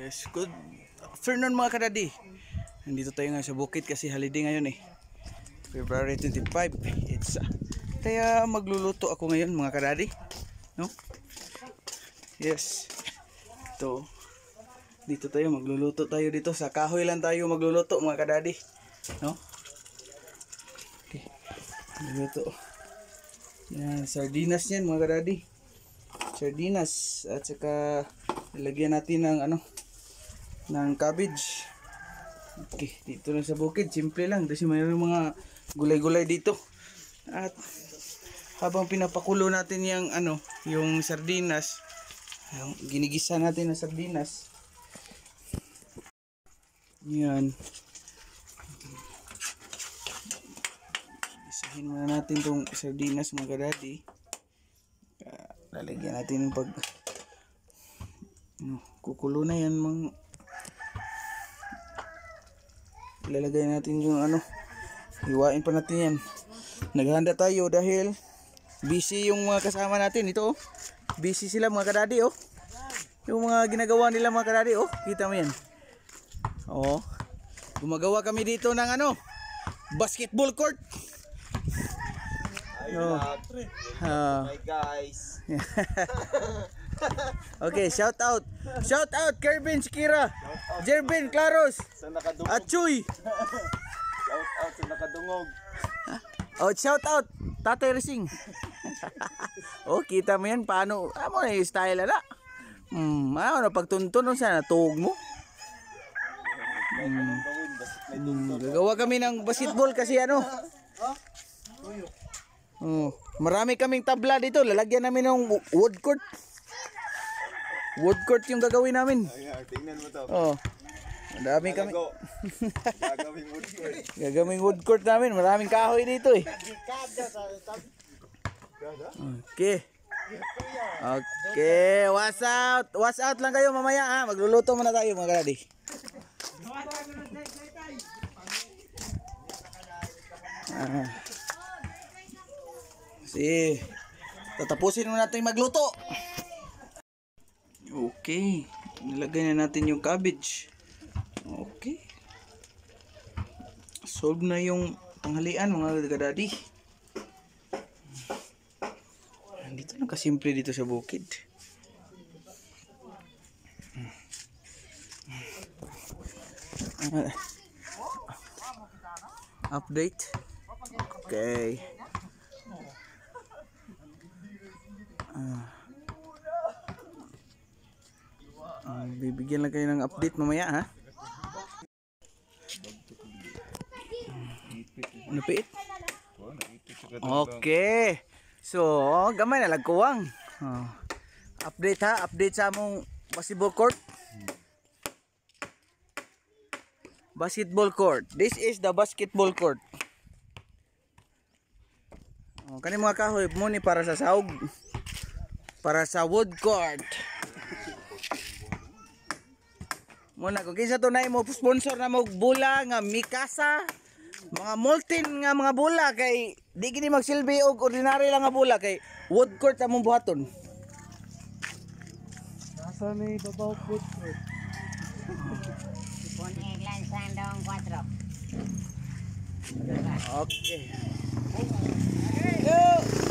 Yes, good afternoon mga kadadi. Nandito tayo nga sa bukid kasi holiday ngayon eh. February 25. Kaya magluluto ako ngayon mga kadadi. No? Yes. Ito. Dito tayo magluluto tayo dito. Sa kahoy lang tayo magluluto mga kadadi. No? Okay. Magluluto. Yan, sardinas yan mga kadadi. Sardinas at saka ilagyan natin ng ng cabbage. Okay, dito lang sa bukid, simple lang kasi mayroong mga gulay-gulay dito. At habang pinapakulo natin yung sardinas, ginigisa natin ang sardinas. Yan. Gisahin muna natin tong sardinas mga kadadi. Lalagyan natin pag kukulo na yan ilalagay natin yung hiwain pa natin yan. Naghahanda tayo dahil busy yung mga kasama natin ito. Busy sila mga kadadi yung mga ginagawa nila mga kadadi kita mo yan. Gumagawa kami dito ng basketball court. Hi guys. Okay, shout out Kervin, Shakira, Jervin, Claros, at Chuy. Shout out sa nakadungog. Shout out Tatay Racing. Kita mo yan paano mo na yung style pagtuntun sa natug mo. Gagawa kami ng basketball kasi marami kaming tabla dito. Lalagyan namin ng wood court. Wood court yung gagawin namin. Tingnan mo to. Madami kami. Gagawing wood court. Gagawing wood court namin. Maraming kahoy dito eh. Okay. Okay, watch out. Watch out lang kayo mamaya Magluluto muna tayo mga kadadi. Tatapusin muna natin magluto. Okay, nilagay na natin yung cabbage. Okay, solve na yung tanghalian mga kadadi. Dito lang kasimple dito sa bukid. Update. Okay. Bibigyan lang kayo ng update mamaya Napit? Okay. So, gamay na lagkuwang. Update update sa among basketball court. Basketball court. This is the basketball court. Kani mga kahoy mo ni para sa sahog. Para sa wood court. Muna kung kinsa tunay mo sponsor na mo bula nga Mikasa, mga molten nga mga bula kay di gini magsilbi og ordinary lang nga bula kay wood court among buhaton. Nasa may babaw wood court. Con England Sandong 4. Okay. Go!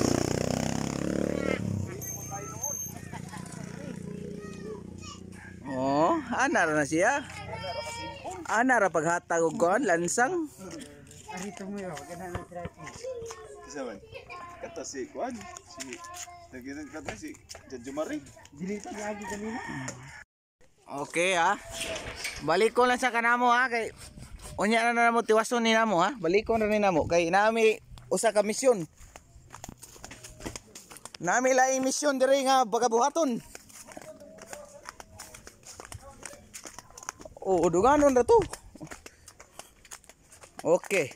Ana na siya. Ana ra paghatag og kon lansang. Arito mo yo, gana na traffic. Isa man. Kata si Kwan, si nagitan kata si Jumari. Dilita lagi kanina. Okay Balik ko lang sa kanamo kay unya na namo tiwason ni namo Balik ko na ni namo kay nami usa ka misyon. Nami laing misyon diri nga bagabuhaton. Duganon na to. Okay.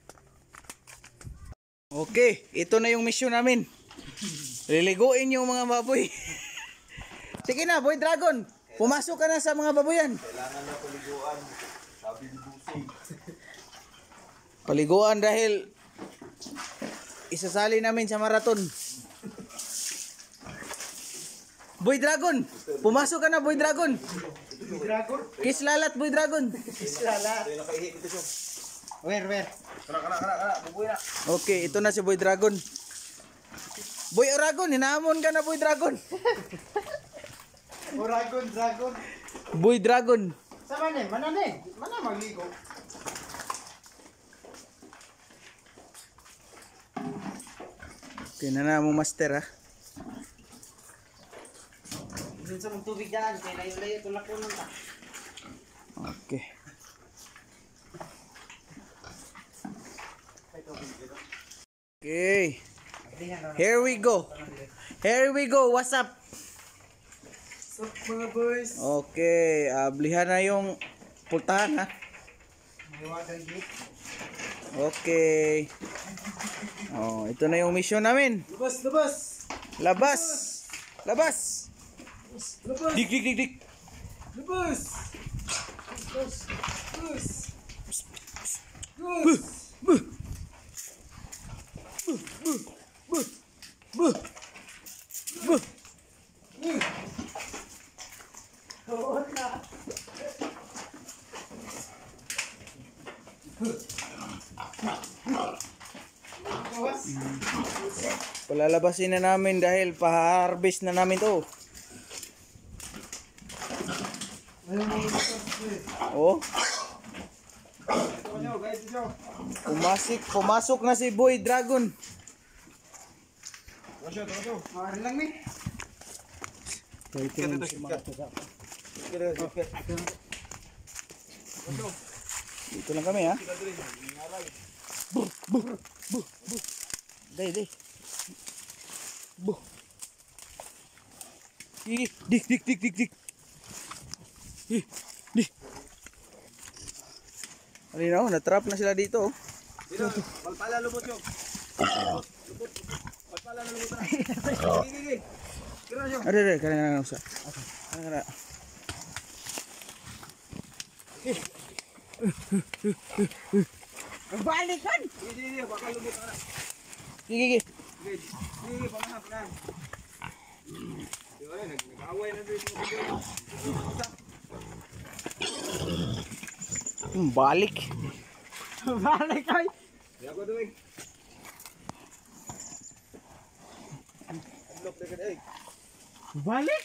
Okay, ito na yung mission namin. Liliguin yung mga baboy. Sige na, Boy Dragon. Pumasok ka na sa mga baboyan. Kailangan na paliguan. Sabi ni Busing. Paliguan dahil isasali namin sa marathon. Boy Dragon, pumasok ka na Boy Dragon. Dragon. Kislalat boy dragon. Islala. Where? Kana, bubuy na. Okay, ito na si Boy Dragon. Boy Dragon, hinamon ka na Boy Dragon. Dragon. Boy Dragon. Sa mana? Mana magligo? Okay na mo master ha. Dun sa mong tubig dyan, kaya layo-layo tulak ko nun ta. Okay. Okay. Here we go. What's up? So, mga boys. Okay, blihan na yung pultahan ha. May water gate. Okay. Oh, ito na yung mission namin. Labas! Labas. Dik. Labas! Palalabasin na namin dahil pa-harvest na namin to. Oh. Pumasok na si Boy Dragon. Maaari lang, min. Dito lang kami ha. Day. Dik. Dik. Alin na, natrap na sila dito. Dito, palpala lubot yo. Palpala lubot na. Gigi. Kira yo. Ada, kana usah. Kana. Balik kan? Gigi, bakal lubot na. Gigi. Gigi, panahan. Yo, nag-away na dito. Balik. Balik ay. Ya ko doing. Look dekat egg. Balik?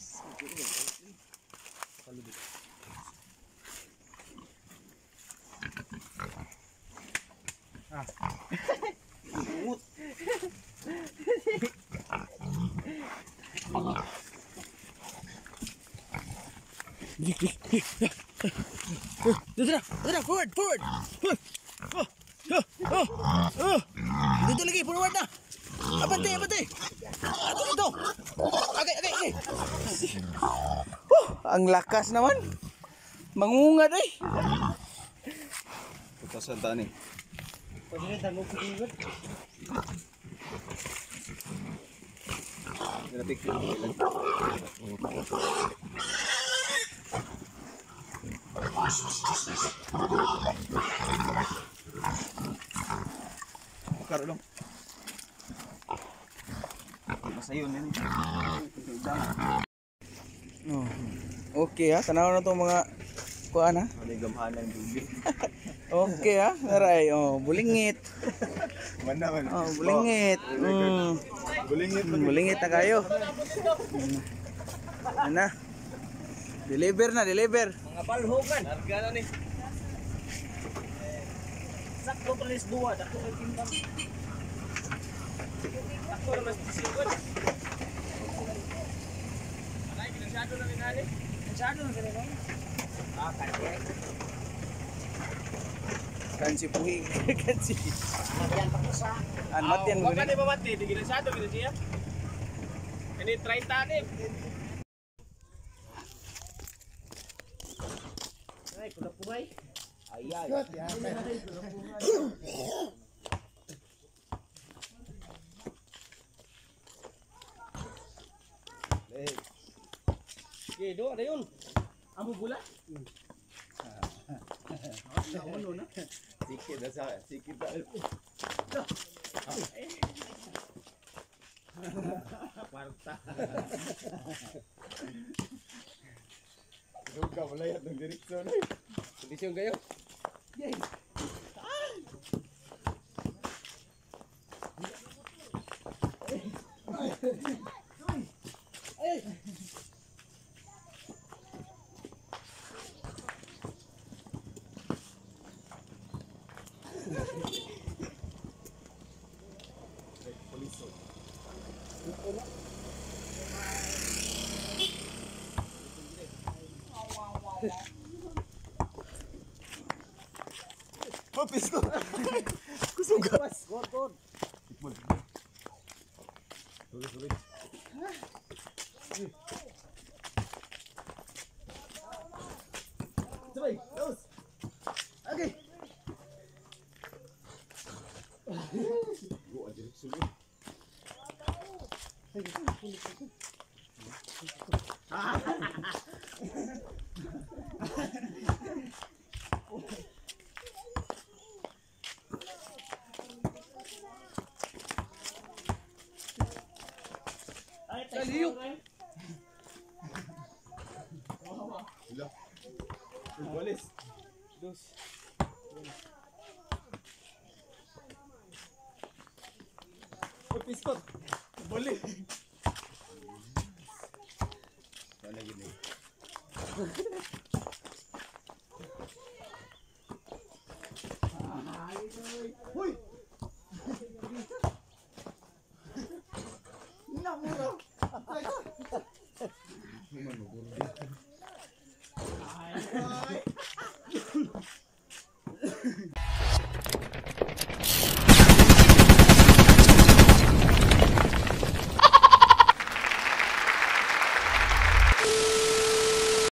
Dik. Dito, forward. Dito lagi, forward na. Abante. Ito. Okay. Ang lakas naman. Mangungad eh. Putasan tani. Pwede tanggo ko dito. Grabe ko. Karo dong. Masayon ini. Oh. Okay ha, tanaw na to mga kuan ha. Ada gamhanan dubi. Okay ha, naray. Oh, bulingit. Mana man. Oh, bulingit. Bulingit na kayo. Ano? Deliver. Mga palhogan. Larga na ni. Sakto tulis dua, dako kay timbang. Ako na mas disigod. Alay ginasado na minali. Ginasado na kanino? Kaya. Kansi puhi. Kansi. Yan pa sa. Matian mo. Wag ka di ba mati? Di ginasado gina siya. Ini 30 ni. Ay, kula puhay. Ayay. Okay, do ada yun. Amo bula. Sikit dah sa, sikit dah. Kwarta. Yung ka, malayat ng direksyon. Kondisyon kayo. Hapis ko. Kusuga. Sabay, los. Okay. Gua direksyon. Saliyok. Sila. Walis. Dos. Hapis ko. Boleh. Sana gini.